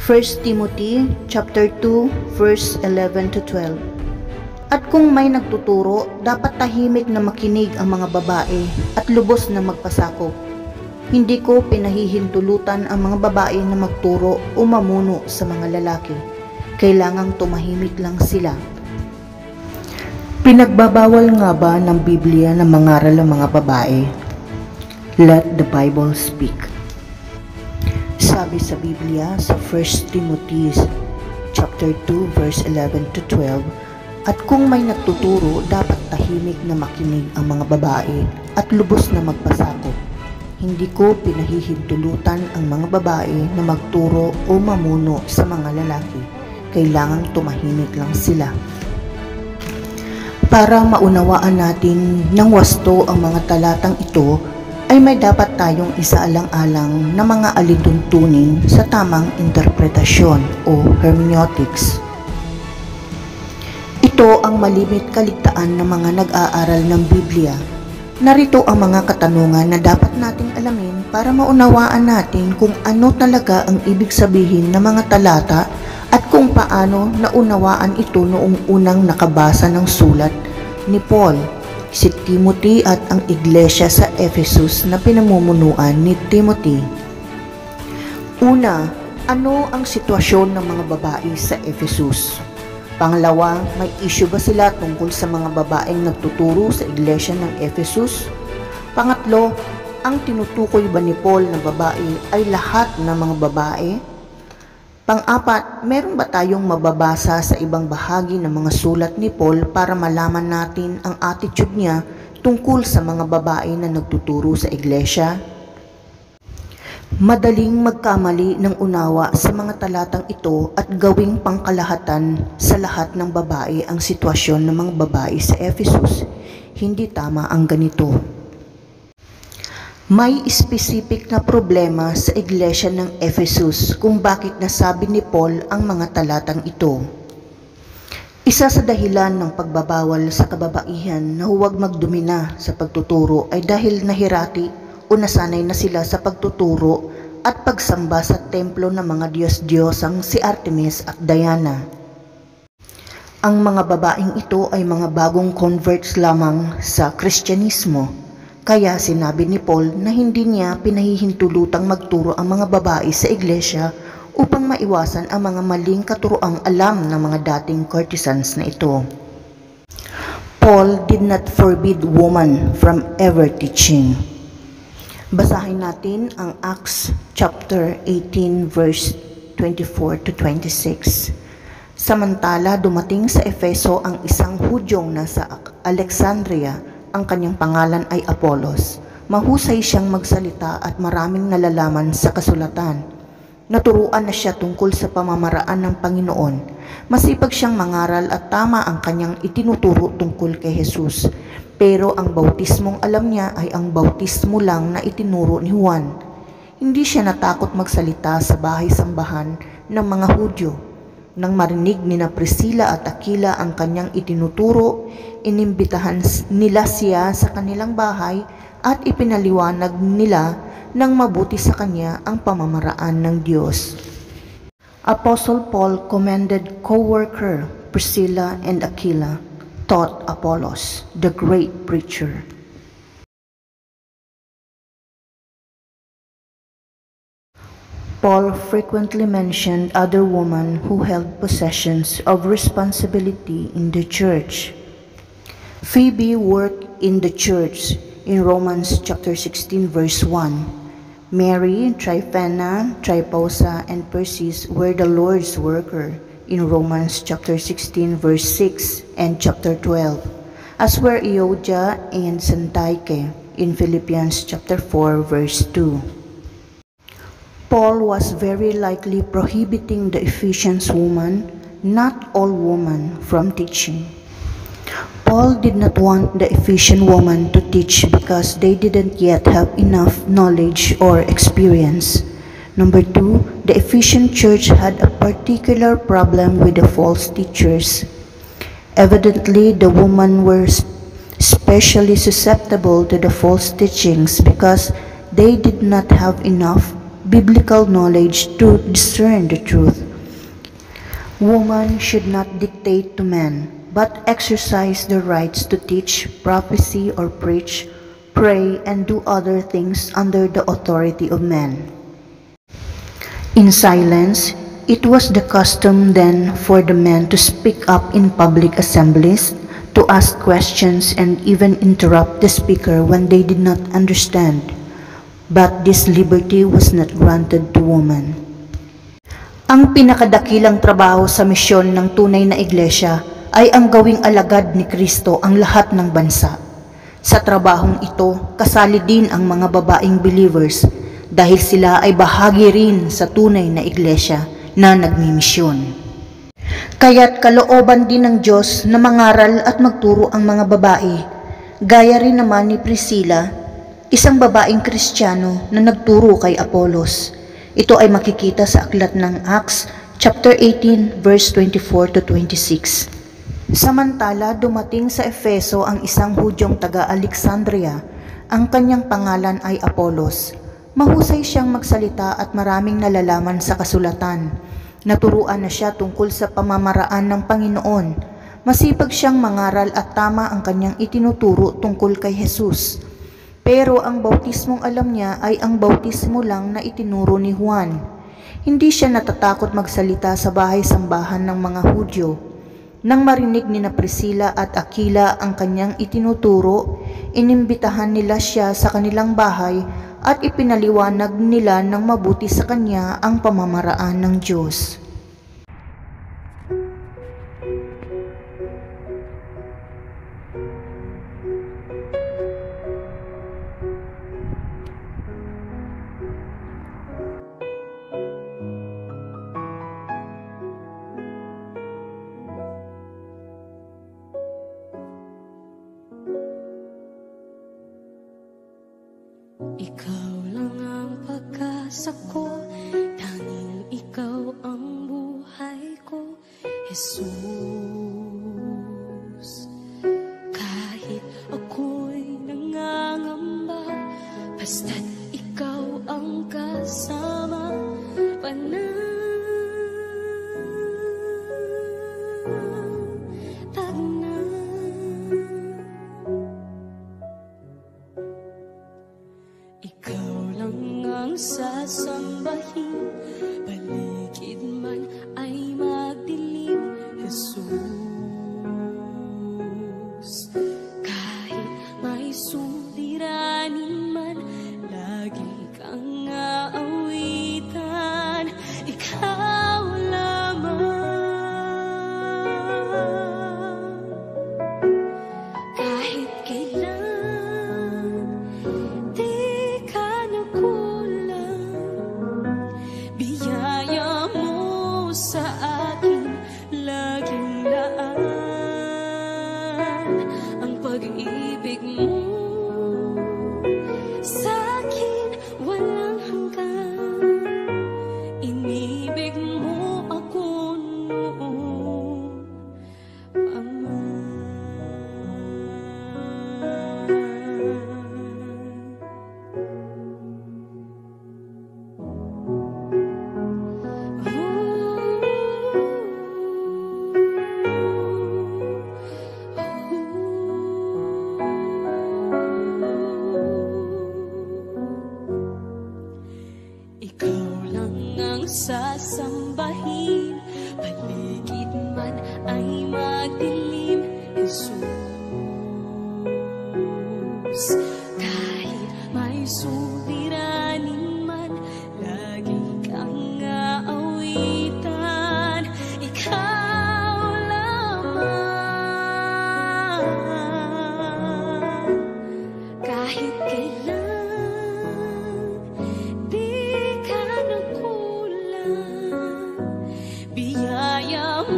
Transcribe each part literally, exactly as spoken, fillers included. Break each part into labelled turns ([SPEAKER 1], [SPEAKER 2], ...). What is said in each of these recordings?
[SPEAKER 1] First Timothy chapter two verse eleven to twelve. At kung may nagtuturo, dapat tahimik na makinig ang mga babae at lubos na magpasakop. Hindi ko pinahihintulutan ang mga babae na magturo o mamuno sa mga lalaki. Kailangang tumahimik lang sila. Pinagbabawal nga ba ng Biblia na mangaral ang mga babae? Let the Bible speak. Sabi sa Biblia sa First Timothy chapter two verse eleven to twelve, at kung may nagtuturo, dapat tahimik na makinig ang mga babae at lubos na magpasakop. Hindi ko pinahihintulutan ang mga babae na magturo o mamuno sa mga lalaki. Kailangang tumahimik lang sila. Para maunawaan natin ng wasto ang mga talatang ito, ay may dapat tayong isaalang-alang na mga alituntunin sa tamang interpretasyon o hermeneutics. Ito ang malimit kaligtaan ng mga nag-aaral ng Biblia. Narito ang mga katanungan na dapat nating alamin para maunawaan natin kung ano talaga ang ibig sabihin ng mga talata at kung paano naunawaan ito noong unang nakabasa ng sulat ni Paul, si Timothy at ang iglesia sa Ephesus na pinamumunuan ni Timothy. Una, ano ang sitwasyon ng mga babae sa Ephesus? Pangalawa, may issue ba sila tungkol sa mga babaeng nagtuturo sa iglesia ng Ephesus? Pangatlo, ang tinutukoy ba ni Paul na babae ay lahat ng mga babae? Pang-apat, meron ba tayong mababasa sa ibang bahagi ng mga sulat ni Paul para malaman natin ang attitude niya tungkol sa mga babae na nagtuturo sa iglesia? Madaling magkamali ng unawa sa mga talatang ito at gawing pangkalahatan sa lahat ng babae ang sitwasyon ng mga babae sa Ephesus. Hindi tama ang ganito. May specific na problema sa iglesia ng Ephesus kung bakit nasabi ni Paul ang mga talatang ito. Isa sa dahilan ng pagbabawal sa kababaihan na huwag magdumina sa pagtuturo ay dahil nahirati o nasanay na sila sa pagtuturo at pagsamba sa templo ng mga Diyos-Diyosang si Artemis at Diana. Ang mga babaeng ito ay mga bagong converts lamang sa Kristyanismo, kaya sinabi ni Paul na hindi niya pinahihintulutang magturo ang mga babae sa iglesia upang maiwasan ang mga maling katuroang alam ng mga dating courtesans na ito. Paul did not forbid women from ever teaching. Basahin natin ang Acts chapter eighteen verse twenty-four to twenty-six. Samantala dumating sa Efeso ang isang Hudyong nasa Alexandria, ang kanyang pangalan ay Apollos. Mahusay siyang magsalita at maraming nalalaman sa kasulatan. Naturuan na siya tungkol sa pamamaraan ng Panginoon. Masipag siyang mangaral at tama ang kanyang itinuturo tungkol kay Jesus. Pero ang bautismong alam niya ay ang bautismo lang na itinuro ni Juan. Hindi siya natakot magsalita sa bahay-sambahan ng mga Hudyo. Nang marinig ni na Priscilla at Aquila ang kanyang itinuturo, inimbitahan nila siya sa kanilang bahay at ipinaliwanag nila ng mabuti sa kanya ang pamamaraan ng Diyos. Apostle Paul commended co-worker Priscilla and Aquila, taught Apollos, the great preacher. Paul frequently mentioned other women who held positions of responsibility in the church. Phoebe worked in the church in Romans chapter sixteen verse one. Mary, Tryphena, Tryphosa, and Persis were the Lord's worker in Romans chapter sixteen verse six and chapter twelve, as were Euodia and Syntyche in Philippians chapter four verse two. Paul was very likely prohibiting the Ephesians woman, not all women, from teaching. Paul did not want the Ephesian women to teach because they didn't yet have enough knowledge or experience. Number two, the Ephesian church had a particular problem with the false teachers. Evidently, the women were especially susceptible to the false teachings because they did not have enough biblical knowledge to discern the truth. Woman should not dictate to men, but exercise their rights to teach, prophesy, or preach, pray, and do other things under the authority of men. In silence, it was the custom then for the men to speak up in public assemblies, to ask questions, and even interrupt the speaker when they did not understand. But this liberty was not granted to woman. Ang pinakadakilang trabaho sa misyon ng tunay na iglesia ay ang gawing alagad ni Kristo ang lahat ng bansa. Sa trabahong ito, kasali din ang mga babaeng believers dahil sila ay bahagi rin sa tunay na iglesia na nagmimisyon. Kaya't kalooban din ng Diyos na mangaral at magturo ang mga babae, gaya rin naman ni Priscilla, isang babaeng Kristiyano na nagturo kay Apolos. Ito ay makikita sa aklat ng Acts chapter eighteen verse twenty-four to twenty-six. Samantala, dumating sa Efeso ang isang Hudyong taga-Alexandria. Ang kanyang pangalan ay Apolos. Mahusay siyang magsalita at maraming nalalaman sa kasulatan. Naturuan na siya tungkol sa pamamaraan ng Panginoon. Masipag siyang mangaral at tama ang kanyang itinuturo tungkol kay Jesus. Pero ang bautismong alam niya ay ang bautismo lang na itinuro ni Juan. Hindi siya natatakot magsalita sa bahay-sambahan ng mga Hudyo. Nang marinig ni na Priscilla at Aquila ang kanyang itinuturo, inimbitahan nila siya sa kanilang bahay at ipinaliwanag nila ng mabuti sa kanya ang pamamaraan ng Diyos.
[SPEAKER 2] Ikaw lang ang pag-asa ko, tanging ikaw ang buhay ko, Jesus. Kahit ako'y nangangamba, basta't ikaw ang kasama, panatag na. Ikaw lang ang sasambahin, paligid man ay magdilim, Jesus. Kahit may suliranin man, lagi kang aawitan, ikaw lamang. Kahit kailan sa akin laging daan ang pag-ibig mo sa akin walang hanggan. Inibig mo ako noon pa man. Ikaw lang ang sasambahin, paligid man ay magdilim, Jesus. Kahit may suliranin man, lagi kang aawitan, ikaw lamang. Kahit kailan biyaya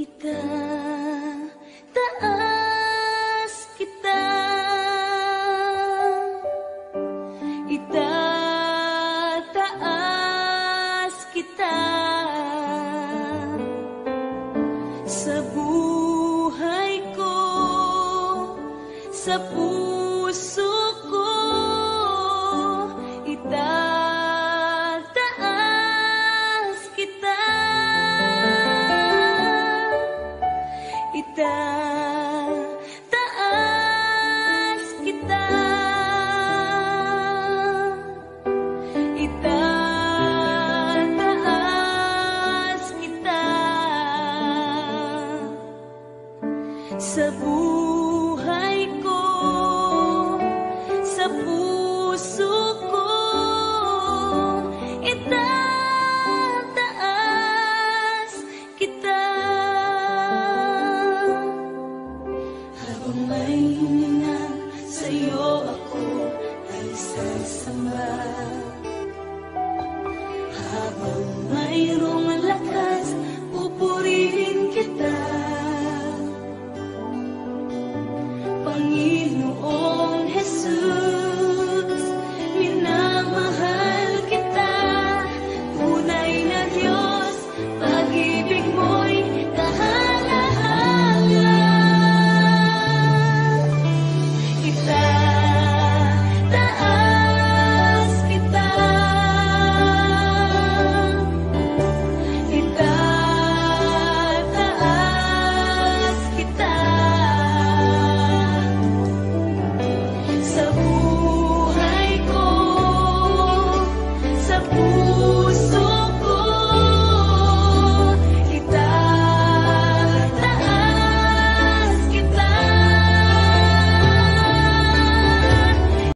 [SPEAKER 2] Itataas kita, itataas kita sa buhay ko, sa puso ko. Itataas kita, itataas kita, itataas kita sa buhay ko, sa puso ko. Itataas kita. Habang may hininga sa'yo ako ay sasamba, habang may